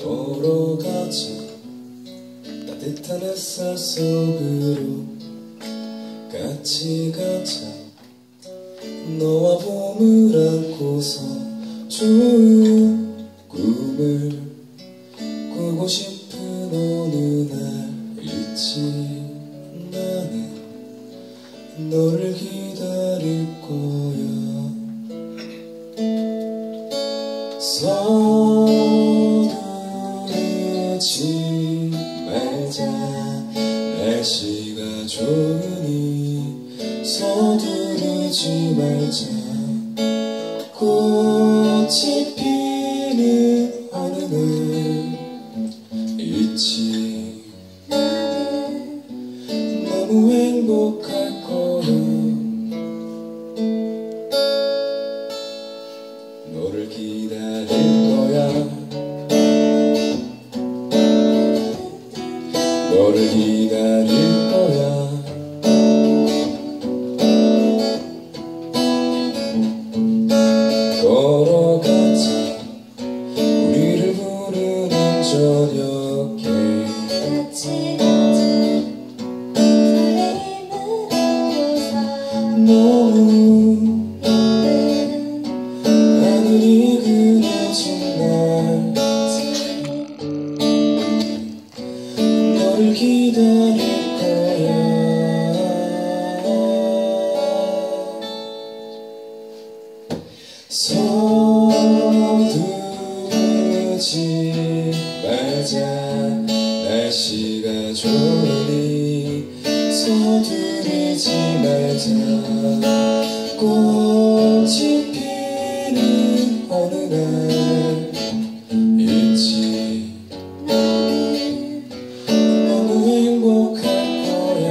걸어가자 따뜻한 햇살 속으로 같이 가자. 너와 봄을 안고서 좋은 꿈을 꾸고 싶은 어느 날 있지. 나는 너를 기다릴 거야. 서두르지 말자. 날씨가 좋으니 서두르지 말자. 꽃이 피는 어느 날 있지. 나는 너무 행복할 거야. 너를 기다릴 거야. 너를 기다릴 거야. 걸어가자 우리를 부르는 저녁에 같이 가자. 설레임을 안고서 너무 예쁜 하늘이 그려진 날 너를 기다릴 거야. 서두르지 말자. 날씨가 좋으니 서두르지 말자. 꽃이 피는 어느 날 있지. 나는 너무 행복할 거야.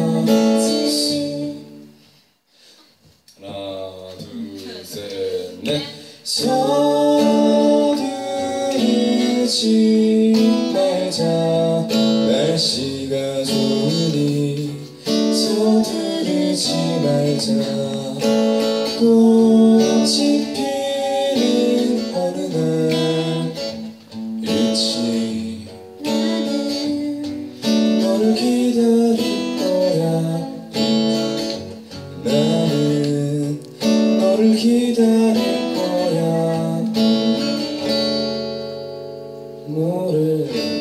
하나 둘 셋 넷. 서두르지 말자. 날씨가 좋으니 서두르지 말자. 꽃이 피는 어느 날 있지. 나는 너를 기다릴 거야. 나는 너를 기다릴 거야. 모래